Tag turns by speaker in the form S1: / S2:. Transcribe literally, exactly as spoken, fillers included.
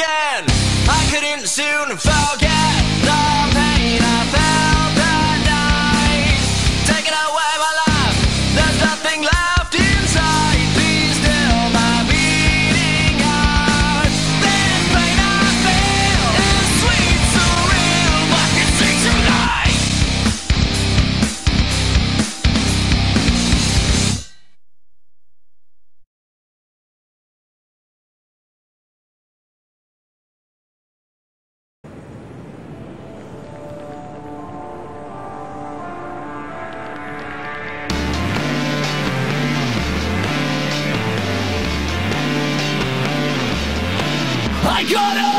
S1: again. I couldn't soon forget the pain I felt that night. Taking away my life, there's nothing left inside. Be still my beating heart. This pain I feel is sweet, surreal, but it's sweet to lie. I gotta